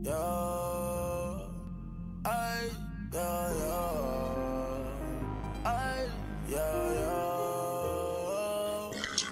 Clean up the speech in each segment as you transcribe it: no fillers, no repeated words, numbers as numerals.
yeah, ay, yeah, yeah, ay, yeah, yeah.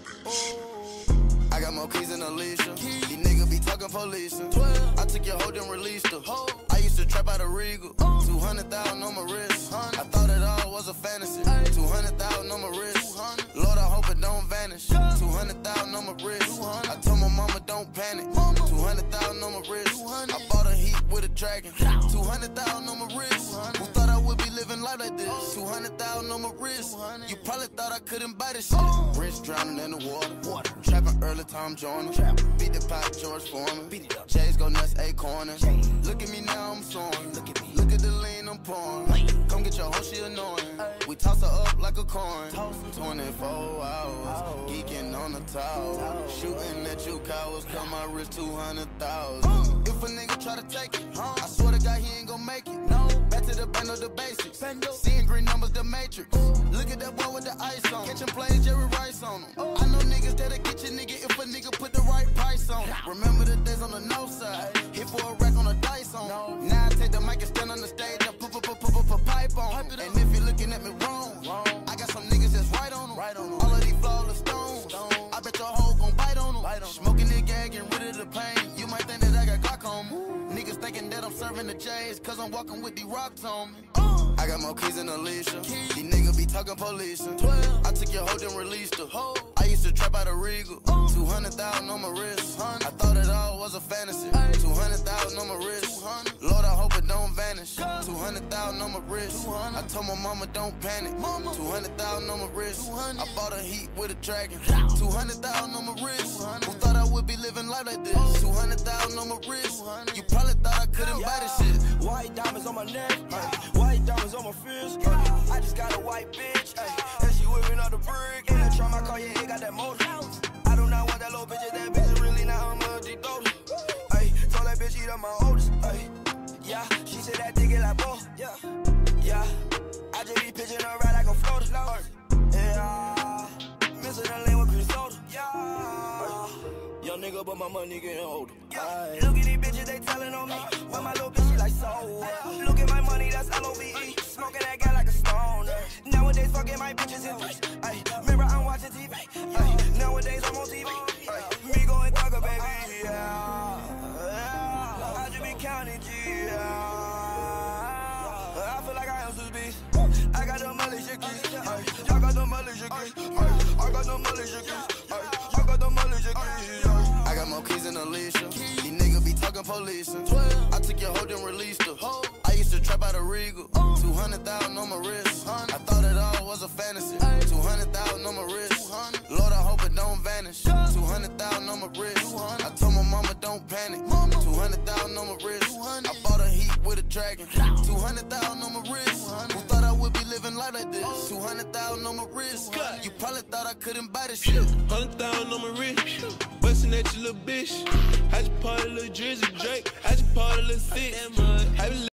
Ooh. I got more keys than Alicia. These niggas be talking police. I took your hoe, then released her. I used to trap out a Regal. 200,000 on my wrist. I thought it all was a fantasy. 200,000 on my wrist. Lord, I hope it don't vanish. 200,000 on my wrist. I told my mama don't panic. 200,000 on my wrist. I bought a Heat with a dragon. 200,000 on my wrist. Who thought I would be living life like this? 200,000 on my wrist. You probably thought I couldn't buy this shit. Rich drowning in the water. Trapping early, Tom Joyner. Beat the pot, George Foreman. J's go nuts, A-corner. Look at me now, I'm soaring. Look at the lean I'm pouring. Come get your hoe, she annoying. We toss her up like a coin. 24 hours, geeking on the tower. Shooting at you cowards, cut my wrist 200,000. If a nigga try to take it, I swear to God he ain't gon' make it. Back to the band of the basics. Seeing green numbers, the matrix. Look at that boy with the ice on. Catching plays, Jerry Rice on him. I know niggas that'll get your nigga if a nigga put the right price on it. Remember the days on the north side. Hit for a rack on a dice on. Now I take the mic and stand on the stage and put pipe on. And if you're looking at me wrong, I got some niggas that's right on them. All of these flawless stones. I bet your hoe gon' bite on them. Smoking the gag, getting rid of the pain. You might think that I got Glock on me. Niggas thinking that I'm serving the J's, cause I'm walking with the rocks on me. I got more keys than Alicia. These niggas be talking police. I took your hoe, then released her. I used to trap out a Regal. 200,000 on my wrist. I thought it all was a fantasy. 200,000 on my wrist. Lord, I hope it don't vanish. 200,000 on my wrist. I told my mama don't panic. 200,000 on my wrist. I bought a Heat with a dragon. 200,000 on my wrist. Who thought I would be living life like this? 200,000 on my wrist. You probably thought I couldn't buy this shit. White diamonds on my neck, white diamonds on my fist. I just got a white bitch, and she whipping up the brick. In the trunk, my car, yeah, it got that motor. I do not want that little bitch, that bitch is really not on my D-Doda. Told that bitch eat up my oldest. Yeah, she said that dick it like bro. Yeah, I just be pitching her right like a floater. Yeah, missing the lane with Chris Soda. Yeah, young nigga, but my money getting older. Look at these bitches, they telling on me. When my little bitch, she like so. Look at my money, that's L-O-V-E. Smoking that guy like a stone. Nowadays, fucking my bitches in threes. Remember, I'm watching TV. Nowadays, I'm on TV. Me go and talk a baby. Yeah, I just be counting G. I feel like I am Swiss Beast. I got the Malaysia keys. I got the Malaysia keys. I got the Malaysia keys. I got the Malaysia keys. I got more keys than Alicia. These niggas be talking police. I took your hoe, then released her. I used to trap out a Regal. 200,000 on my wrist. I thought it all was a fantasy. 200,000 on my wrist. Lord, I hope it don't vanish. 200,000 on my wrist. I told my mama don't panic. 200,000 on my wrist. I bought a Heat with a dragon. 200,000 on my wrist. Who thought I would be living life like this? 200,000 on my wrist. You probably thought I couldn't buy this shit. 100,000 on my wrist. Bustin' at your little bitch. I just part a little Drizzy Drake. I just part a little six.